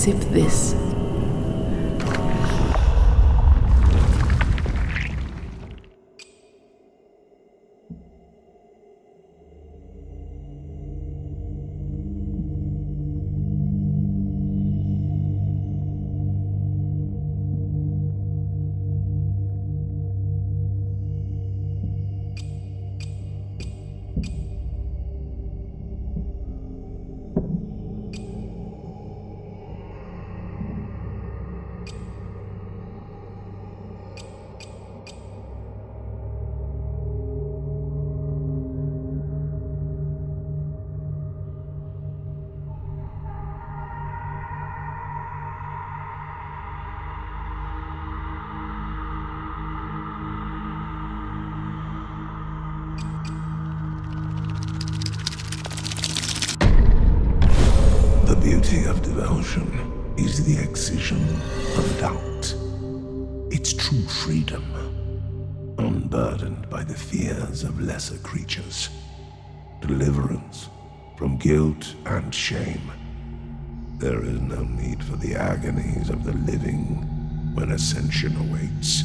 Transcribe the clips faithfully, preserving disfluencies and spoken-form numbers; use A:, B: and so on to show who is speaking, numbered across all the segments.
A: sip this.
B: The beauty of devotion is the excision of doubt. Its true freedom, unburdened by the fears of lesser creatures. Deliverance from guilt and shame. There is no need for the agonies of the living when ascension awaits.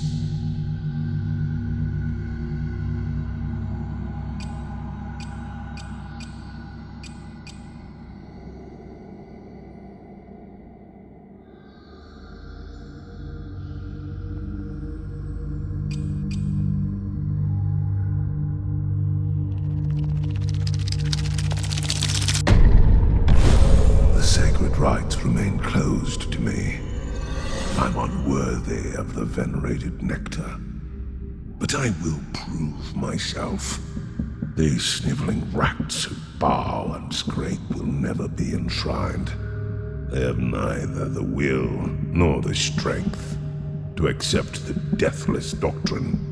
B: Rites remain closed to me. I'm unworthy of the venerated Nektar. But I will prove myself. These sniveling rats who bow and scrape will never be enshrined. They have neither the will nor the strength to accept the deathless doctrine